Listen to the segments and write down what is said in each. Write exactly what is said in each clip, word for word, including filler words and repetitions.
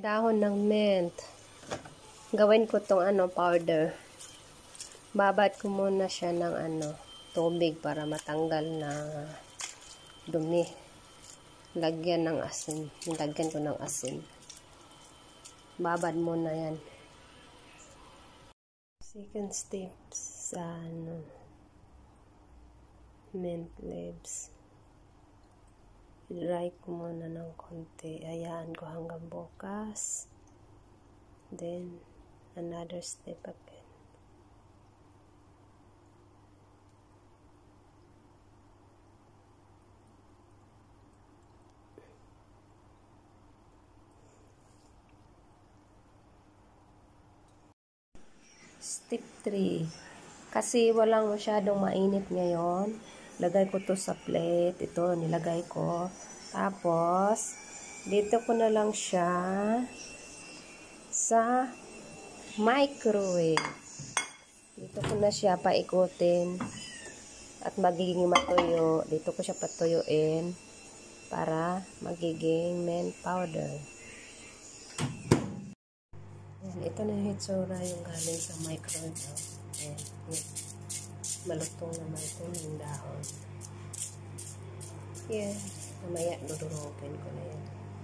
Dahon ng mint. Gawin ko tong ano, powder. Babad ko muna siya ng ano, tubig para matanggal na dumi. Lagyan ng asin. Lagyan ko ng asin. Babad muna yan. Second step sa ano, mint leaves. I-dry ko muna ng konti. Hayaan ko hanggang bukas. Then, another step again. Step three. Kasi walang masyadong mainit ngayon, lagay ko to sa plate. Ito, nilagay ko. Tapos, dito ko na lang siya sa microwave. Dito ko na siya paikutin at magiging matuyo. Dito ko siya patuyuin para magiging mint powder. Yan, ito na yung hitsura yung galing sa microwave. Yan, yan. Malutong naman ito yung dahon. Yan. Mamaya, dudurogin ko na yan.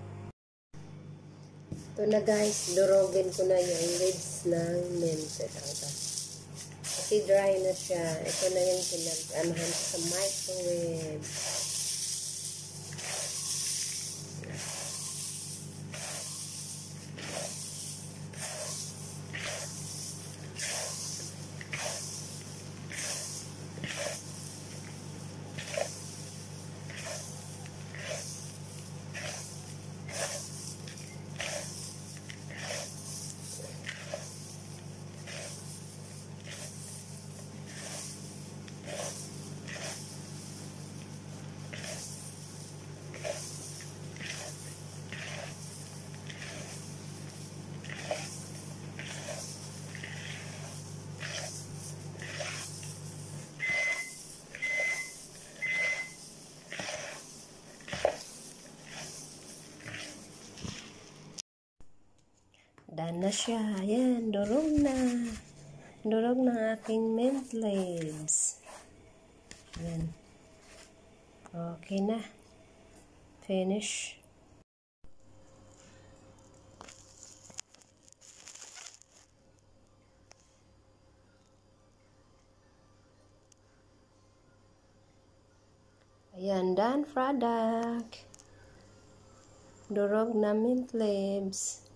Ito na guys, durogin ko na yung leaves ng mint. Kasi dry na siya. Ito na yung pinag-anahan sa microwave. Done na siya. Ayan, durog na. Durog na aking mint leaves. Ayan. Okay na. Finish. Ayan, done product. Durog na mint leaves.